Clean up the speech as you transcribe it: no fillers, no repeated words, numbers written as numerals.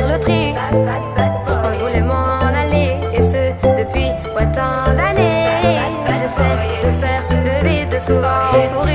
loterie. Moi je voulais m'en aller, et ce depuis tant d'années. J'essaie de faire le vide, souvent sourire.